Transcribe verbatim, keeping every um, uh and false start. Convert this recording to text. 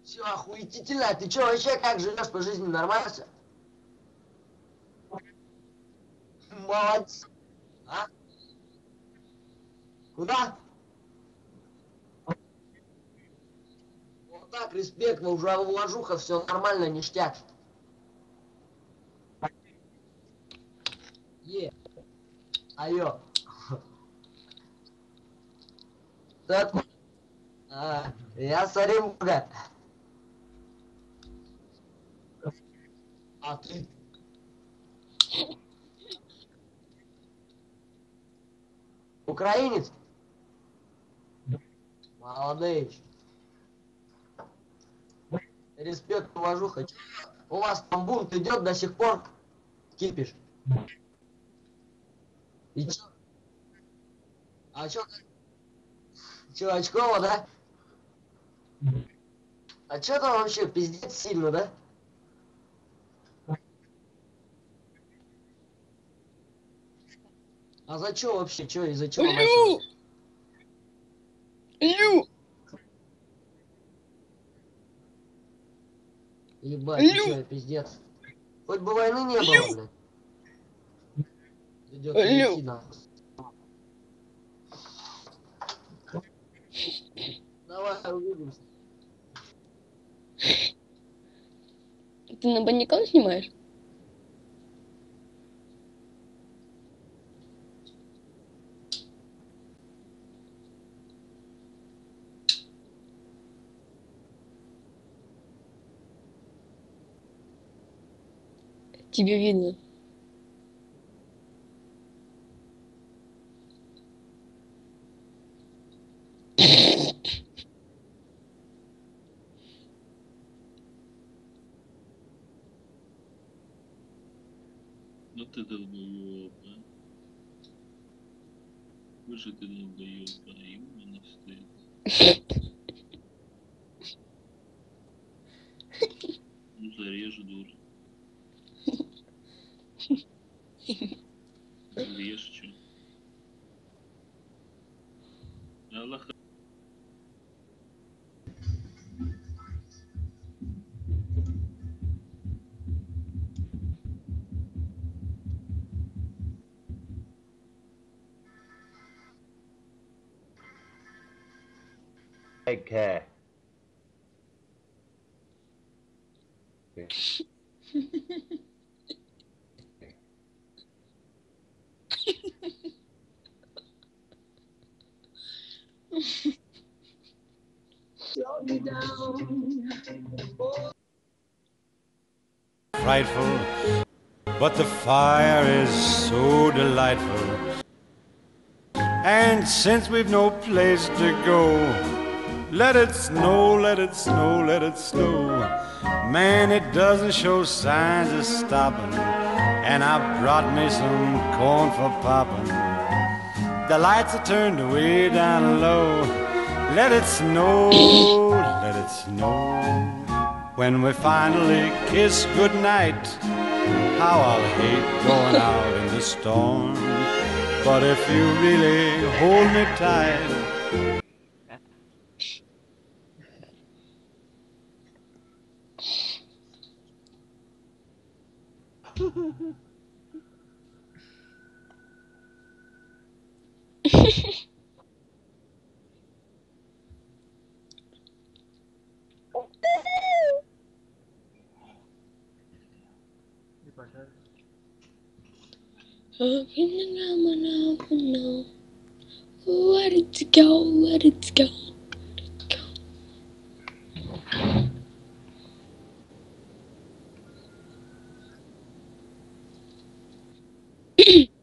Все охуительно. Ты че вообще как живешь по жизни? Нормально все? Молодец. А? Куда? Вот так, респект, уже вложуха, все нормально, ништяк. Е. Алло. Ты откуда? А, я с Оренбурга. А ты? Украинец? Молодец. Респект, уважуха. У вас там бунт идет до сих пор? Кипиш. И чё? А чё? Чё, очково, да? А чё там вообще пиздец сильно, да? А за чё вообще? Чё, из-за чего Лю! началось? Лю! Ебать, ты Лю! чё, пиздец? Хоть бы войны не было, Лю! блядь. Придется Лю! идти на. Давай увидимся. Ты на банникон снимаешь? Тебе видно. Ну ты долбоёб, а? Вы же ты долбоёб, а ему не стыд. Ну зарежу, дура. Режь, чё. Аллах. Take care. Frightful, but the fire is so delightful. And since we've no place to go, let it snow, let it snow, let it snow. Man, it doesn't show signs of stopping. And I brought me some corn for popping. The lights are turned way down low. Let it snow, let it snow. When we finally kiss goodnight, how I'll hate going out in the storm. But if you really hold me tight, Where did it go? Where did it go? Where did it go?